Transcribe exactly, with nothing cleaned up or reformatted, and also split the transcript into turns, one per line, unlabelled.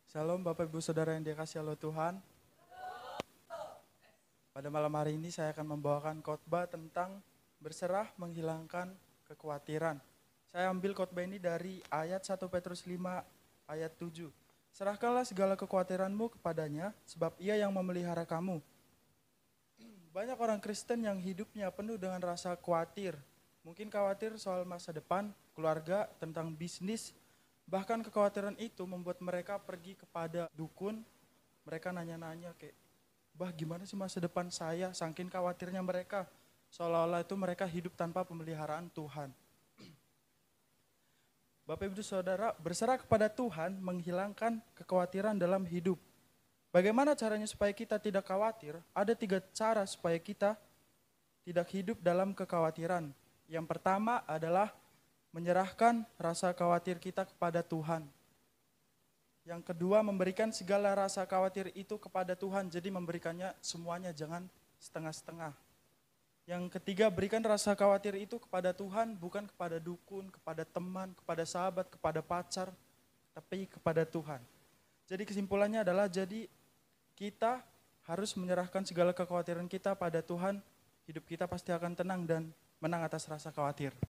Shalom Bapak Ibu Saudara yang dikasihi Allah Tuhan. Pada malam hari ini saya akan membawakan khotbah tentang berserah menghilangkan kekhawatiran. Saya ambil khotbah ini dari ayat satu Petrus lima ayat tujuh. Serahkanlah segala kekhawatiranmu kepadanya sebab ia yang memelihara kamu. Banyak orang Kristen yang hidupnya penuh dengan rasa khawatir. Mungkin khawatir soal masa depan, keluarga, tentang bisnis. Bahkan kekhawatiran itu membuat mereka pergi kepada dukun. Mereka nanya-nanya kayak, bah gimana sih masa depan saya? Saking khawatirnya mereka. Seolah-olah itu mereka hidup tanpa pemeliharaan Tuhan. Bapak Ibu Saudara, berserah kepada Tuhan menghilangkan kekhawatiran dalam hidup. Bagaimana caranya supaya kita tidak khawatir? Ada tiga cara supaya kita tidak hidup dalam kekhawatiran. Yang pertama adalah menyerahkan rasa khawatir kita kepada Tuhan. Yang kedua, memberikan segala rasa khawatir itu kepada Tuhan, jadi memberikannya semuanya, jangan setengah-setengah. Yang ketiga, berikan rasa khawatir itu kepada Tuhan, bukan kepada dukun, kepada teman, kepada sahabat, kepada pacar, tapi kepada Tuhan. Jadi kesimpulannya adalah, jadi kita harus menyerahkan segala kekhawatiran kita pada Tuhan, hidup kita pasti akan tenang dan menang atas rasa khawatir.